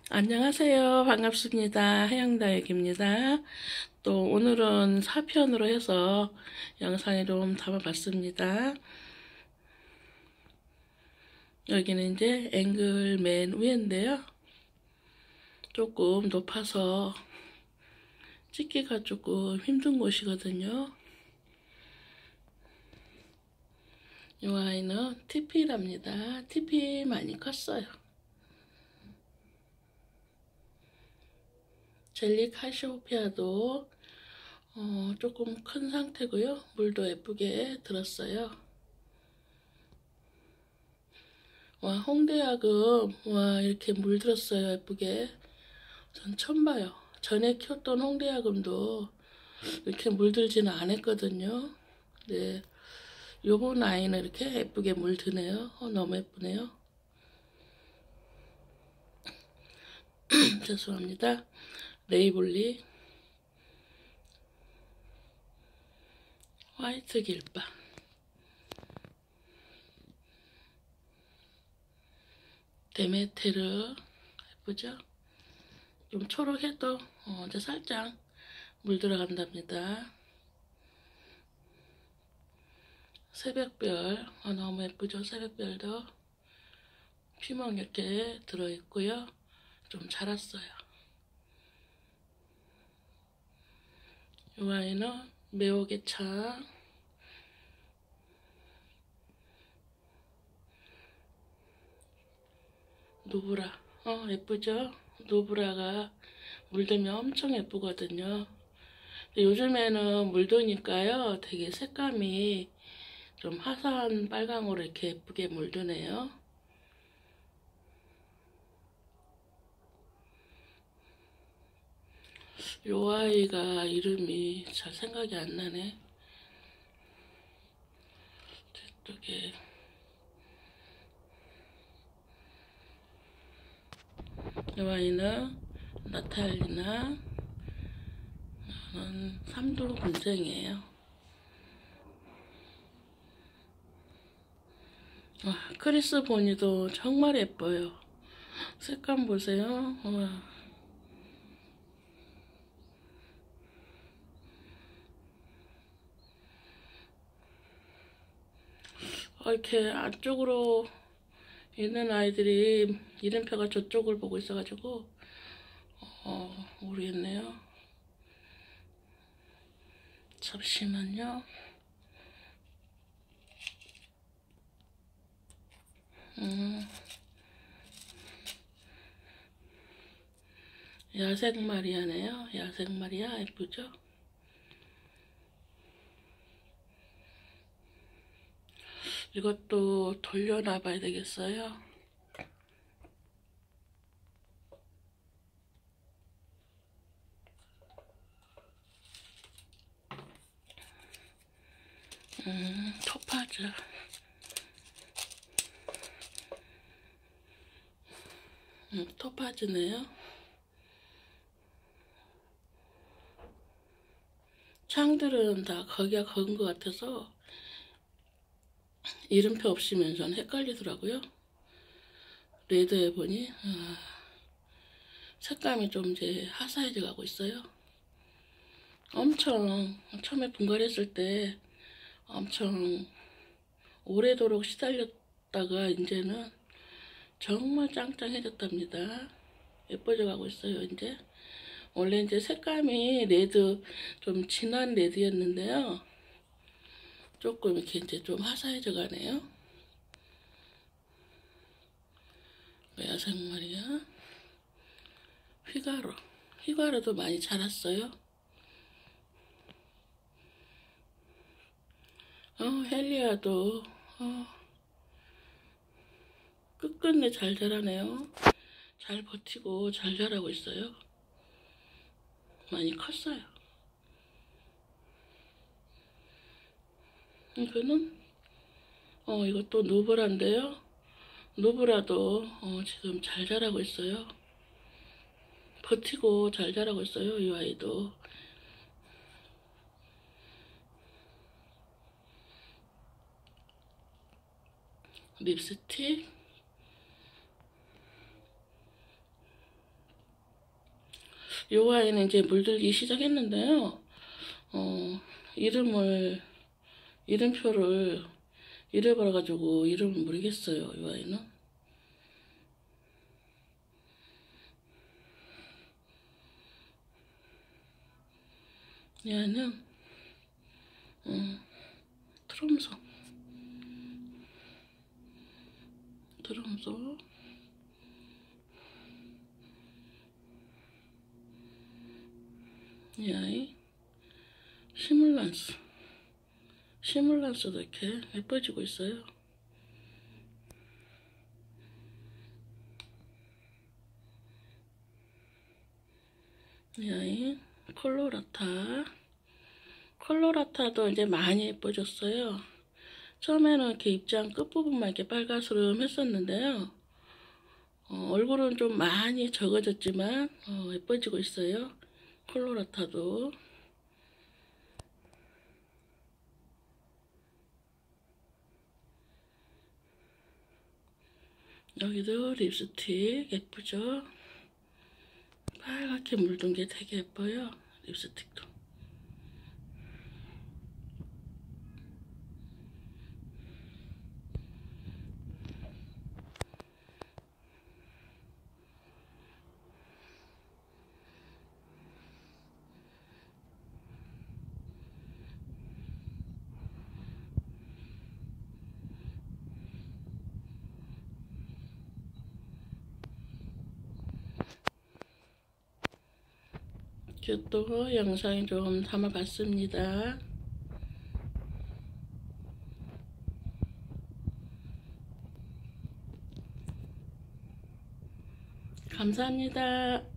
안녕하세요. 반갑습니다. 해양다육입니다. 또 오늘은 4편으로 해서 영상에 좀 담아봤습니다. 여기는 이제 앵글 맨 위인데요. 조금 높아서 찍기가 조금 힘든 곳이거든요. 이 아이는 TP랍니다. TP 많이 컸어요. 젤리 카시오페아도 조금 큰 상태고요. 물도 예쁘게 들었어요. 와, 홍대약은 와 이렇게 물들었어요. 예쁘게. 전 처음 봐요. 전에 키웠던 홍대약음도 이렇게 물들지는 않았거든요. 네, 요번 아이는 이렇게 예쁘게 물드네요. 너무 예쁘네요. 죄송합니다. 레이블리 화이트 길바 데메테르 예쁘죠? 좀 초록해도 이제 살짝 물 들어간답니다. 새벽별 너무 예쁘죠? 새벽별도 피멍 이렇게 들어있고요. 좀 자랐어요. 이 아이는 매오게차 노브라 예쁘죠? 노브라가 물들면 엄청 예쁘거든요. 요즘에는 물드니까요 되게 색감이 좀 화사한 빨강으로 이렇게 예쁘게 물드네요. 요 아이가 이름이 잘 생각이 안 나네. 저쪽에 요 아이는 나탈리나 삼도 군생이에요. 크리스 보니도 정말 예뻐요. 색감 보세요. 이렇게 안쪽으로 있는 아이들이 이름표가 저쪽을 보고 있어가지고 모르겠네요. 잠시만요. 야생 마리아네요. 야생 마리아 예쁘죠? 이것도 돌려놔봐야 되겠어요. 토파즈. 토파즈네요. 창들은 다 거기가 거긴 것 같아서 이름표 없이면 전 헷갈리더라고요. 레드에 보니 색감이 좀 이제 화사해져 가고 있어요. 엄청 처음에 분갈했을 때 엄청 오래도록 시달렸다가 이제는 정말 짱짱해졌답니다. 예뻐져 가고 있어요. 이제 원래 이제 색감이 레드 좀 진한 레드였는데요. 조금 이렇게 이제 좀 화사해져 가네요. 야생 마리아 휘가로도 많이 자랐어요. 헬리아도 끝끝내 잘 자라네요. 잘 버티고 잘 자라고 있어요. 많이 컸어요. 이거는 이것도 노브라인데요. 노브라도 지금 잘 자라고 있어요. 버티고 잘 자라고 있어요. 이 아이도. 립스틱 요 아이는 이제 물들기 시작했는데요. 이름표를 잃어버려가지고 이름을 모르겠어요. 요 아이는. 얘는 트럼소. 이 아이 시뮬란스도 이렇게 예뻐지고 있어요. 이 아이 컬러라타도 이제 많이 예뻐졌어요. 처음에는 이렇게 입장 끝부분만 이렇게 빨가스름 했었는데요. 얼굴은 좀 많이 적어졌지만 예뻐지고 있어요. 컬러라타도. 여기도 립스틱 예쁘죠? 빨갛게 물든 게 되게 예뻐요. 립스틱도. 또 영상에 좀 담아봤습니다. 감사합니다.